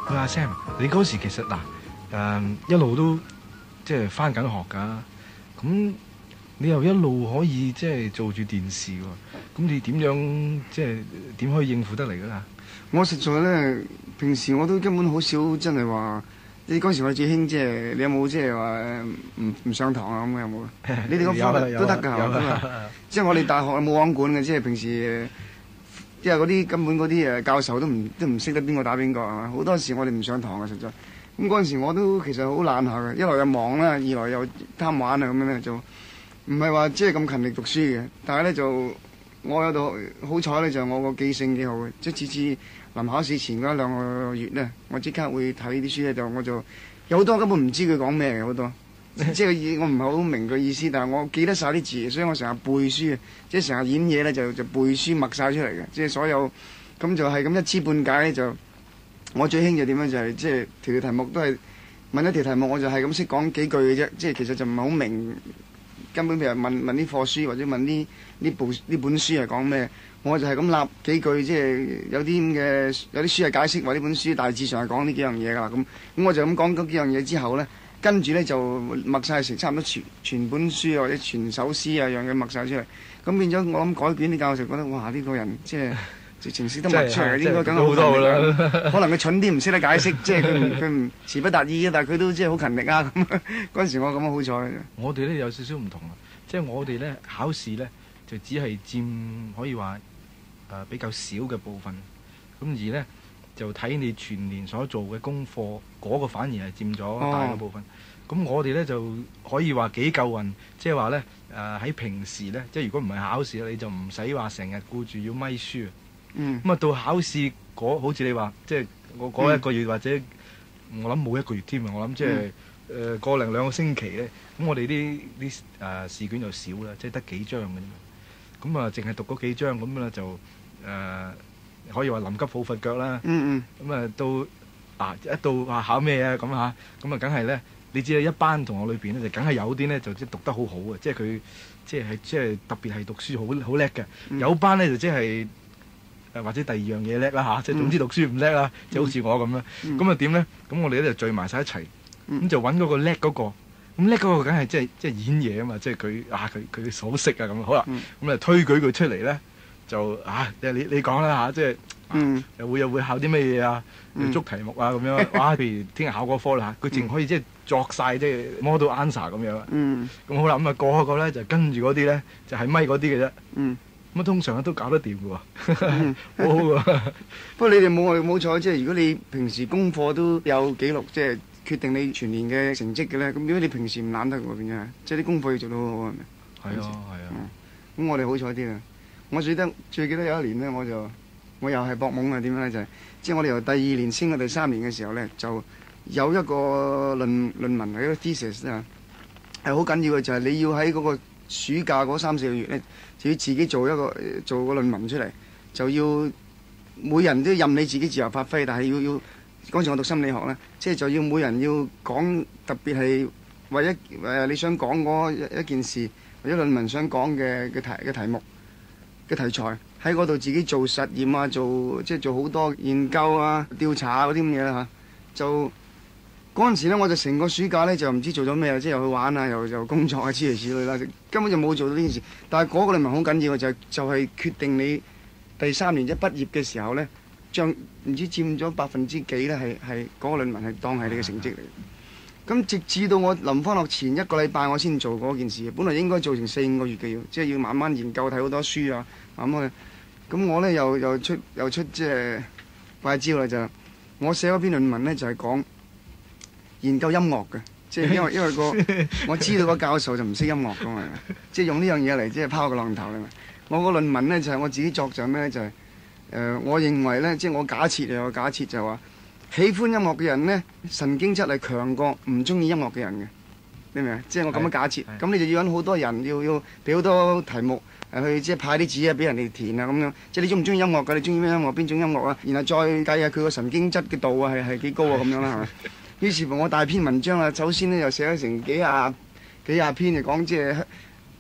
佢阿 Sam，你嗰時其實一路都即係返緊學㗎，咁你又一路可以即係做住電視喎，咁你點樣即係點可以應付得嚟㗎啦？ 我實在咧，平時我都根本好少真係話。你嗰時我最興即係你有冇即係話唔上堂啊咁有冇？你哋嗰科都得㗎，即係我哋大學冇網管嘅，即係平時即係嗰啲根本嗰啲教授都唔識得邊個打邊個係嘛？好多時我哋唔上堂啊，實在。咁嗰陣時我都其實好懶下嘅，一來又忙啦，二來又貪玩啊咁樣咧，就唔係話即係咁勤力讀書嘅。但係咧就我有度好彩咧，就我個記性幾好嘅，即係次次臨考試前嗰1-2個月咧，我即刻會睇啲書咧，我就有好多根本唔知佢講咩嘅好多，即係我唔係好明佢意思，但係我記得晒啲字，所以我成日背書，即係成日演嘢咧就背書默晒出嚟嘅，即係所有咁就係咁一知半解咧就。我最興就點樣就係即係條題目都係問一條題目，我就係咁識講幾句嘅啫，即係其實就唔係好明，根本譬如問啲課書或者問呢本書係講咩，我就係咁立幾句，即係有啲書係解釋話呢本書大致上係講呢幾樣嘢㗎啦，咁我就咁講嗰幾樣嘢之後咧，跟住咧就默晒成差唔多全本書或者全首詩啊樣嘅默晒出嚟，咁變咗我諗改卷啲教授覺得哇呢個人即係。直情識得默出嚟，應該梗係好多啦。可能佢蠢啲，唔識得解釋，即係佢唔詞不達意嘅，但係佢都即係好勤力啊咁。嗰陣時我咁好彩。 我哋咧有少少唔同啊，即係我哋咧考試咧就只係佔可以話比較少嘅部分，咁而咧就睇你全年所做嘅功課，嗰個反而係佔咗大嘅部分。咁我哋咧就可以話幾夠運，即係話咧喺平時咧，即係如果唔係考試咧，你就唔使話成日顧住要咪書。咁啊，到考試好似你話，即係我嗰1個月或者我諗冇1個月添啊！我諗即係個零2個星期咧，咁我哋啲試卷就少啦，即係得幾張嘅啫嘛。咁啊，淨係讀嗰幾張咁啦，就可以話臨急抱佛腳啦。咁啊，一到話考咩啊咁嚇，咁啊，梗係咧，你知啦，一班同學裏邊咧，就梗係有啲咧就即係讀得好好嘅，即係佢即係特別係讀書好叻嘅。有班咧就即係。或者第2樣嘢叻啦嚇，即係總之讀書唔叻啦，即係好似我咁啦。咁啊點咧？咁我哋咧就聚埋晒一齊，咁就揾嗰個叻嗰個。咁叻嗰個梗係即係演嘢啊嘛，即係佢所識啊咁。好啦，咁啊推舉佢出嚟咧，就你講啦嚇，即係又會考啲咩嘢啊？捉題目啊咁樣。哇！譬如聽日考嗰科啦嚇，佢淨可以即係作晒即係 model answer 咁樣。咁好啦，咁啊個個咧就跟住嗰啲咧就係咪嗰啲嘅啫。咁通常都搞得掂嘅喎，好好喎。 不過你哋冇錯，即係如果你平時功課都有記錄，即係決定你全年嘅成績嘅咧。咁如果你平時唔懶得喎，變咗，即係啲功課要做到好好係咪？ 係啊。 咁我哋好彩啲啊！我最記得有一年咧，我又係搏懵啊！點樣咧就係，即係我哋由第2年升到第3年嘅時候咧，就有一個論文係一個 thesis 啊，係好緊要嘅，就係你要喺嗰個暑假嗰3-4個月咧。就要自己做個論文出嚟，就要每人都任你自己自由發揮，但係要嗰陣時我讀心理學咧，即係就要每人要講特別係為你想講嗰一件事或者論文想講嘅題目嘅題材喺嗰度自己做實驗啊，即係做好多研究啊、調查嗰啲咁嘢啦嚇，就。嗰陣時咧，我就成個暑假咧就唔知做咗咩，即係又去玩啊，又工作啊，諸如此類啦，根本就冇做到呢件事。但係嗰個論文好緊要嘅，就係決定你第3年即係畢業嘅時候咧，將唔知佔咗幾%咧，係嗰個論文係當係你嘅成績嚟。咁直至到我臨翻學前1個禮拜，我先做嗰件事。本來應該做成4-5個月嘅，即係要慢慢研究，睇好多書啊，咁我咧又出即係怪招啦，就我寫嗰篇論文咧就係講。研究音樂嘅，即係因為我知道個教授就唔識音樂㗎嘛，即係用呢樣嘢嚟即係拋個浪頭嚟嘛。我個論文咧就係我自己作就咩咧就係我認為咧，即係我假設就係話，喜歡音樂嘅人咧神經質係強過唔中意音樂嘅人嘅，你明唔明？即係我咁樣假設，咁你就要揾好多人要俾好多題目去即係派啲紙啊俾人哋填啊咁樣，即係你中唔中意音樂㗎？你中意咩音樂？邊種音樂啊？然後再計下佢個神經質嘅度啊係幾高啊咁樣啦係咪？於是乎我大篇文章啦，首先咧又寫咗成幾廿篇，就講即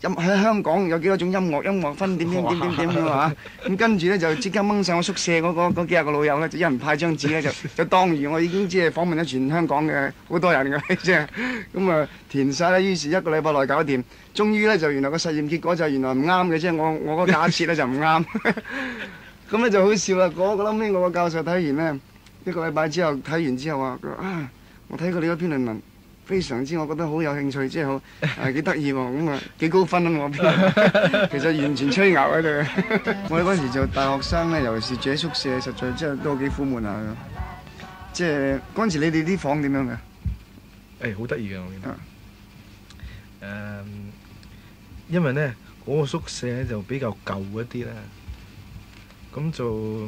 喺香港有幾多種音樂分點咁啊！咁跟住咧就即刻掹上我宿舍嗰幾廿個老友咧，就一人派張紙咧，就當如我已經即係訪問咗全香港嘅好多人嘅，即係咁啊填晒啦。於是一個禮拜內搞掂，終於咧就原來個實驗結果就原來唔啱嘅，即係我個假設咧就唔啱。咁咧就好笑啦！後尾我個教授睇完呢，一個禮拜之後睇完之後話：啊，我睇過你嗰篇論文。非常之，我覺得好有興趣，即係好幾得意喎，咁啊幾高分啊我篇，其實完全吹牛喺度。我哋嗰時做大學生咧，尤其是住喺宿舍，實在真係都幾苦悶下嘅。即係嗰陣時，你哋啲房點樣嘅？ 誒好得意嘅，我記得。因為咧嗰個宿舍咧就比較舊一啲啦，咁就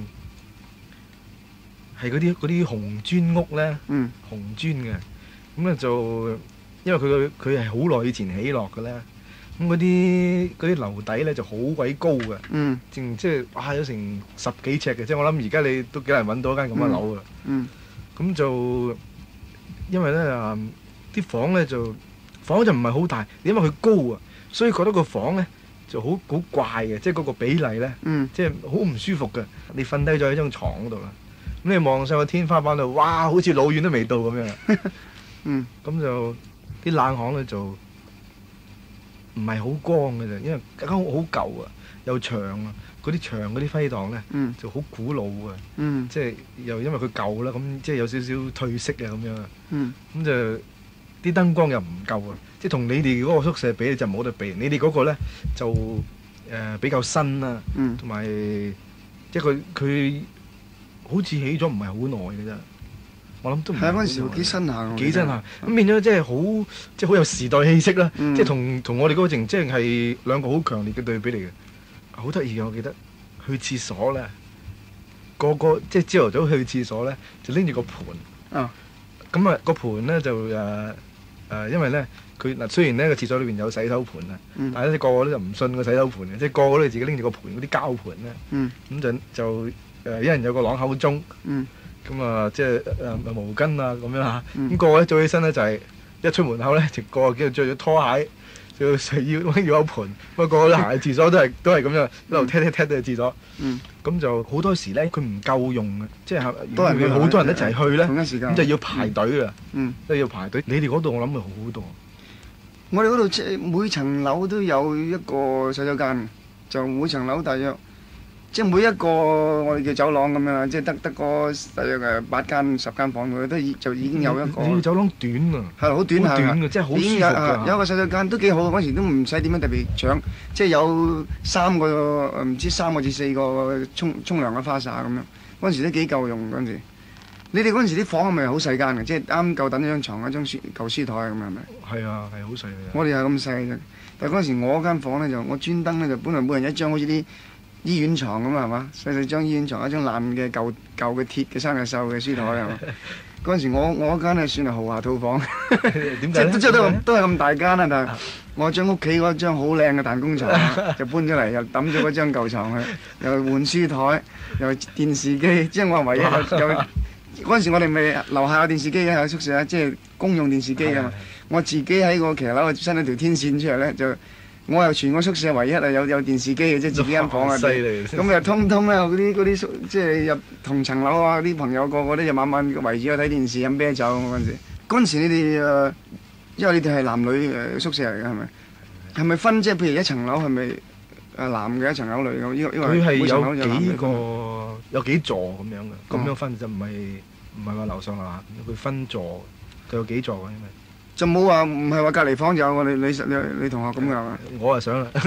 係嗰啲紅磚屋咧，紅磚嘅。咁咧就，因為佢係好耐以前起落嘅咧，咁嗰啲樓底咧就好鬼高嘅，即係哇有成10幾尺嘅，即係我諗而家你都幾難揾到一間咁嘅樓嘅。咁就因為咧啲房咧就唔係好大，因為佢高啊，所以覺得個房咧就好怪嘅，即係嗰個比例咧，即係好唔舒服嘅。你瞓低咗喺張床嗰度啦，咁你望上個天花板度，哇好似老遠都未到咁樣。咁就啲冷巷咧就唔係好光嘅啫，因為間屋好舊啊，又長啊，嗰啲牆嗰啲輝檔咧就好古老啊，即係又因為佢舊啦，咁即係有少少褪色啊咁樣，咁就啲燈光又唔夠啊，即係同你哋嗰個宿舍比就冇得比，你哋嗰個咧就比較新啦，同埋即係佢好似起咗唔係好耐嘅啫。我諗都唔係嗰陣時幾新下， 幾新下咁變咗，即係好有時代氣息啦。即係同我哋嗰個即係兩個好強烈嘅對比嚟嘅，好得意嘅。我記得去廁所咧，個即係朝頭早去廁所咧，就拎住個盤。咁啊個盤咧就因為咧佢嗱雖然咧個廁所裏邊有洗手盤啊，但係咧個個咧就唔信個洗手盤嘅，即係個個都自己拎住個盤嗰啲膠盤咧。咁就一人有個啷口鐘。咁啊，即係毛巾啊咁樣嚇，咁個個咧早起身咧就係一出門口咧，就個個着咗拖鞋，要有盆，不過個個都行去廁所都係咁樣，一路踢到去廁所。咁就好多時咧，佢唔夠用嘅，即係好多人一齊去咧，咁就要排隊㗎，即係要排隊。你哋嗰度我諗係好多。 我哋嗰度即係每層樓都有一個洗手間，就每層樓大約。即係每一個我哋叫走廊咁樣，即係得個大約8間10間房，佢都就已經有一個。 你走廊短啊？ 係好短嘅，即係好舒服㗎。 有個洗手間都幾好，嗰時都唔使點樣特別搶，即係有3個唔知3個至4個沖涼嘅花灑咁樣。嗰陣時都幾夠用嗰陣時。你哋嗰陣時啲房係咪好細間嘅？即係啱夠等一張床，一張舊書台咁樣係咪？ 係啊，係好細嘅。 我哋係咁細嘅，但係嗰陣時我間房咧就我專登咧就本來每人一張好似啲醫院床咁啊，係嘛？細張醫院床，一張爛嘅舊嘅鐵嘅生日壽嘅書台係嘛？嗰陣時我間咧算係豪華套房， 點解即係都係咁大間啦，但係我將屋企嗰張好靚嘅彈弓床就搬咗嚟，又抌咗嗰張舊床去，又換書台，又電視機，即係我唯一有嗰陣時我哋咪樓下有電視機嘅喺宿舍，即係公用電視機啊！我自己喺個騎樓伸咗條天線出嚟咧就。我又全個宿舍唯一係有電視機嘅，即係自己間房啊！ 犀利！ 咁又通咧，嗰啲即係入同層樓啊！啲朋友個個都就晚晚圍住睇電視飲啤酒嗰陣時。嗰陣時你哋因為你哋係男女宿舍嚟嘅係咪？係咪分即係譬如一層樓係咪男嘅一層樓女嘅？ 佢係有幾座咁樣嘅，咁樣分就唔係話樓上樓下，佢分座，佢有幾座嘅因為。 就冇話唔係話隔離房就有我哋女同學咁㗎嘛？ 我係想啦。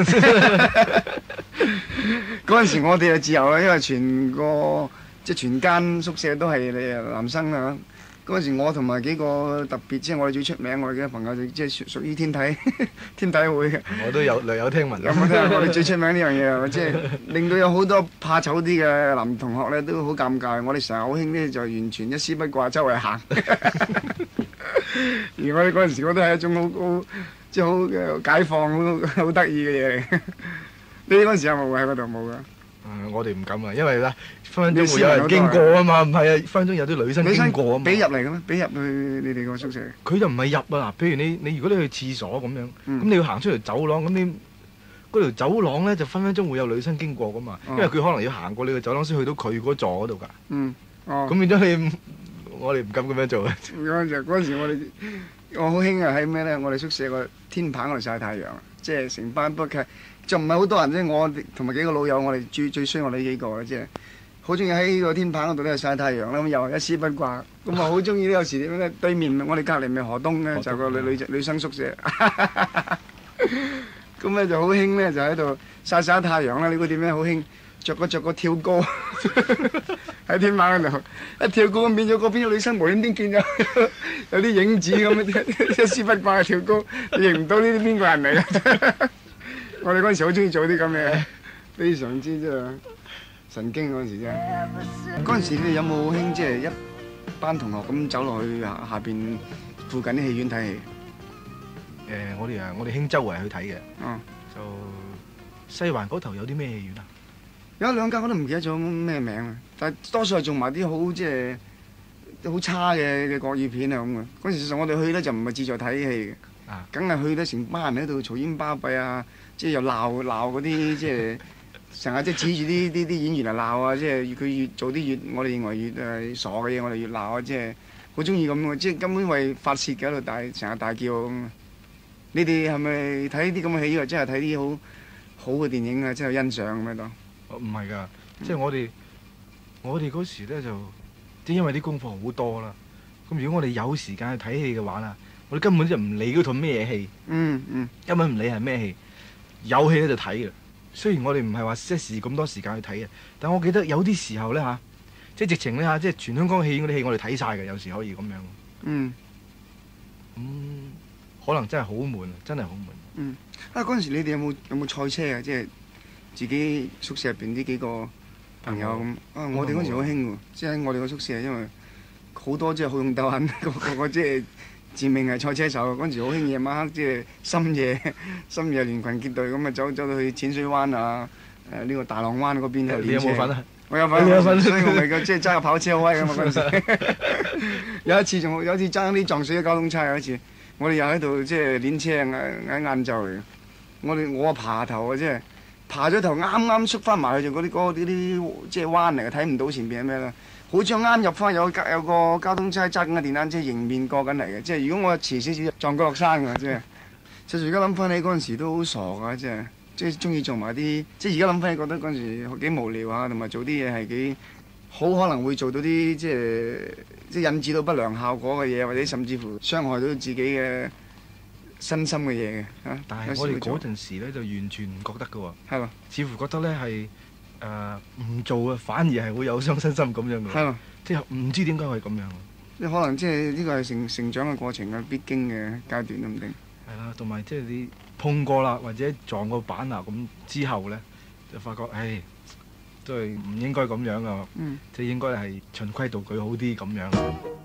嗰陣時我哋就自由啦，因為全間宿舍都係男生啊。嗰陣時我同埋幾個特別，即係我哋最出名我哋嘅朋友，即係屬於天體會嘅。我都略有聽聞。有冇聽？我哋最出名呢樣嘢係即係令到有好多怕醜啲嘅男同學咧都好尷尬。我哋成日好興咧，就完全一絲不掛周圍行。而我哋嗰陣時，我都係一種好即係好解放、好得意嘅嘢嚟。你哋嗰陣時有冇喺嗰度冇㗎？ 我哋唔敢啊，因為咧分分鐘會有人經過啊嘛，唔係啊，分分鐘有啲女生經過啊嘛。俾入嚟嘅咩？俾入去你哋個宿舍？佢就唔係入啊！譬如你如果你去廁所咁樣，咁你要行出條走廊，咁嗰條走廊咧就分分鐘會有女生經過噶嘛，因為佢可能要行過你個走廊先去到佢嗰座嗰度㗎。 嗯，哦。 咁變咗你，我哋唔敢咁樣做啊。 嗰陣時我好興啊，喺咩咧？我哋宿舍個天棚嗰度曬太陽，即係成班不過就唔係好多人啫。我同埋幾個老友，我哋最衰我哋呢幾個嘅，即係好中意喺個天棚嗰度咧曬太陽啦。咁又係一絲不掛，咁啊好中意咧。有時點樣咧？對面我哋隔離咪河東咧，就個女生宿舍。咁咧就好興咧，就喺度曬太陽啦。你估點樣好興？着個跳高喺天棚嗰度，一跳高咁變咗嗰邊個女生無端端見咗有啲影子咁，一絲不掛嘅跳高，你認唔到呢啲邊個人嚟嘅？我哋嗰陣時好中意做啲咁嘅，非常之即係神經嗰陣時真係。嗰陣時你哋有冇興即係一班同學咁走落去下邊附近啲戲院睇戲？ 我哋興周圍去睇嘅。 嗯。 就西環嗰頭有啲咩戲院啊？ 有兩間我都唔記得咗咩名啊，但係多數係做埋啲好即係好差嘅國語片啊咁嘅。嗰陣時我哋去咧就唔係志在睇戲嘅，梗係去得成班人喺度嘈煙巴閉啊，即係又鬧嗰啲即係成日即係指住啲演員嚟鬧啊，即係佢越做啲越我哋認為越傻嘅嘢，我哋越鬧啊，即係好中意咁嘅，即係根本為發泄嘅喺度成日大叫咁。你哋係咪睇啲咁嘅戲，或者係睇啲好嘅電影啊，即係欣賞咁樣當？ 唔係㗎，即係我哋嗰時咧就，即係因為啲功課好多啦。咁如果我哋有時間去睇戲嘅話啦，我哋根本就唔理嗰套咩戲。根本唔理係咩戲，有戲咧就睇嘅。雖然我哋唔係話即時咁多時間去睇嘅，但我記得有啲時候咧嚇，即係直情咧嚇，即係全香港戲院嗰啲戲我哋睇晒嘅，有時可以咁樣。可能真係好悶，真係好悶。 嗰陣時你哋有冇賽車啊？即係自己宿舍入邊呢幾個朋友咁。我哋嗰陣時好興喎，即係喺我哋個宿舍，因為好多即係好勇鬥狠，個即係自命係賽車手。嗰陣時好興夜晚黑即係深夜聯群結隊咁啊，走到去淺水灣啊，呢個大浪灣嗰邊練車。 你有冇份啊？ 我有份，所以我咪即係揸個跑車好威㗎嘛嗰陣時。有一次爭啲撞死咗交通差，有一次我哋又喺度即係練車喺晏晝嚟。我爬頭啊，即係爬咗頭啱啱縮翻埋去就嗰啲即係彎嚟嘅，睇唔到前邊係咩啦。好似啱入翻有個交通車揸緊嘅電單車迎面過緊嚟嘅，即係如果我遲少少撞過落山㗎，即係。其實而家諗翻起嗰陣時都好傻㗎，即係中意做埋啲，即係而家諗翻起覺得嗰陣時幾無聊啊，同埋做啲嘢係幾好可能會做到啲即係引致到不良效果嘅嘢，或者甚至乎傷害到自己嘅身心嘅嘢嘅嚇。 但係我哋嗰陣時咧就完全唔覺得㗎喎。 係喎。 似乎覺得咧係唔做啊，反而係會有傷身心咁樣嘅。 係喎。 即係唔知點解會咁樣。 即係可能即係呢個係成長嘅過程啊，必經嘅階段都唔定。 係啦，同埋即係你碰過啦，或者撞過板啊咁之後咧，就發覺唉，都係唔應該咁樣㗎。即係應該係循規蹈矩好啲咁樣。